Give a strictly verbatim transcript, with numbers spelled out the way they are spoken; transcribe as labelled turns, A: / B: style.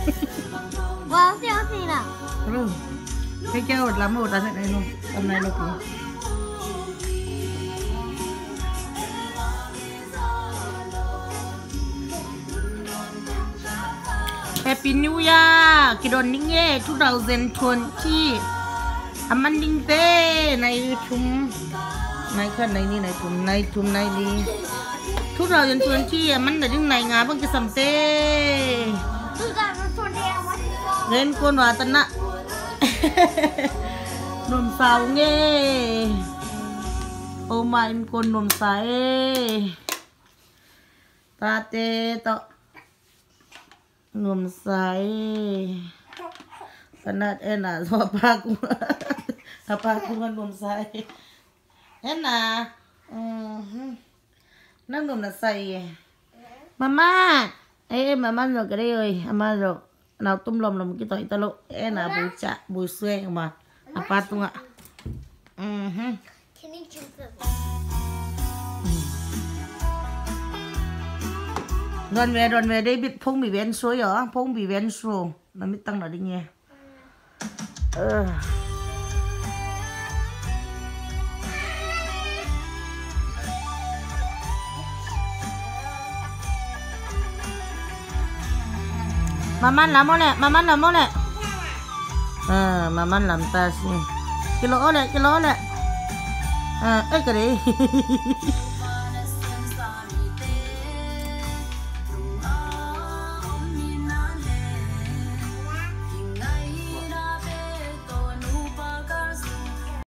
A: Wow, siêu gì nào?
B: Rồi, cái kêu làm một là thế này luôn, tầm này là cũng Happy New Year, kidon ninge twenty twenty. Aman ding te, này chum, này kan này ni này chum, này chum này đi. twenty twenty, aman là ding này ngà bang cái sầm te. Lên con hòa tân ạ. Nôm sao nghe. Oh my con nôm sao e. Ta te to. Nôm sao e. Penat enak so apa aku. Apa aku kan nôm sao e. Enak. Hmm. Nang nôm là say. Mama. Ê mama rồi cái đây ơi, mama rồi. Nào tum lom lom kita itu lo enak buca busue mah apa tuh nggak? Mhm. Don về don về đây biết phong bị ven suối ở phong bị ven suối nó biết tăng ở đây nghe. Ờ. Mama làm nè, mama làm nè. À, mama làm ta xin. Cái lỗ này, cái lỗ này. À, ấy cái đấy.